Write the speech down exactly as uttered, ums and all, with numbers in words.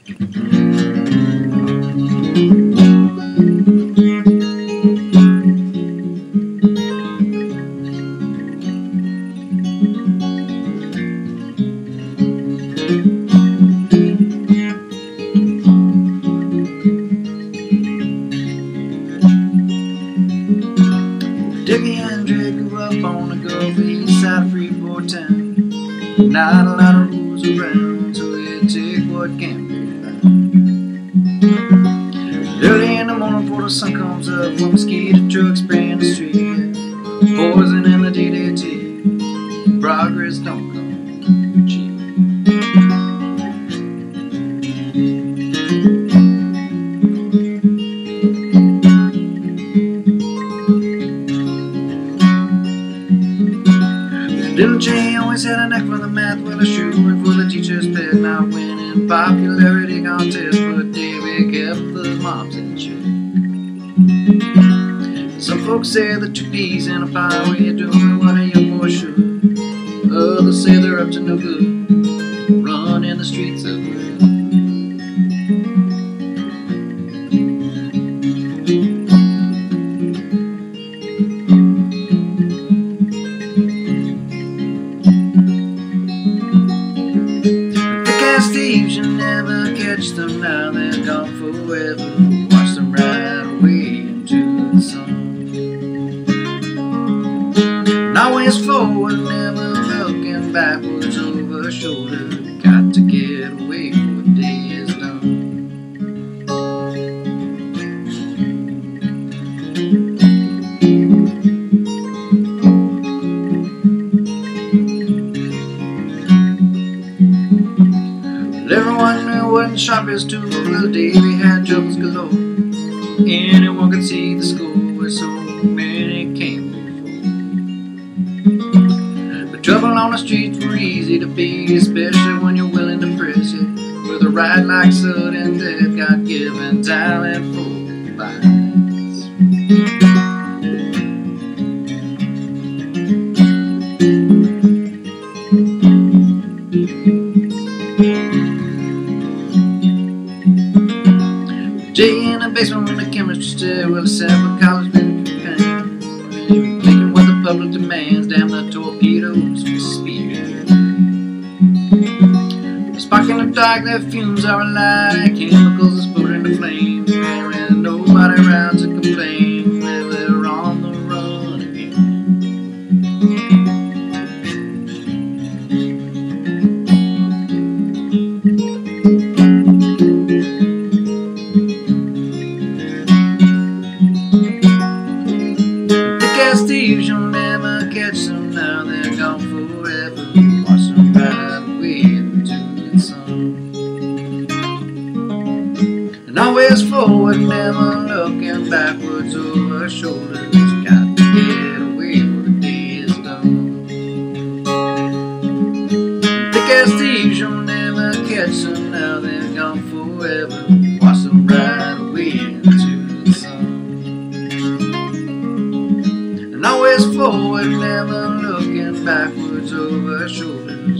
Dickie and Dre grew up on the Gulf east side of Freeport town. Not a lot of rules around, so you take what can be found. Early in the morning before the sun comes up, when mosquito trucks spraying the street, poison in the D D T, progress don't come cheap. Little Jay always had a knack for the math, well a shoe and for the teacher's pet. Not winning popularity contests, but Davy kept the moms in check. Some folks say that two peas in a pie when you're doing what a young boy should. Others say they're up to no good, running the streets of good. Thieves, you never catch them now, they're gone forever. Watch them ride away into the sun. And always forward, never looking backwards over shoulder. Got to get away before the day is done. Everyone knew what sharp is too. Little Davy had troubles galore. Anyone could see the score where so many came before. But trouble on the streets were easy to be, especially when you're willing to press it. With a ride like sudden death, God-given talent for violence. Jay in the basement when the chemistry stair, well, a separate college military pain. Making what the public demands, damn the torpedoes for speed. Spark in the dark, their fumes are a lie, chemicals explode into flame. There ain't nobody around to complain, well, they're on the run again. Thieves, you'll never catch them now, they're gone forever. Watch them ride away into the sun. And always forward, never looking backwards over shoulders. Got to get away before the day is done. Thick as thieves, you'll never catch them now, they're gone forever. Watch them ride away into the sun. Always forward, never looking backwards over shoulders.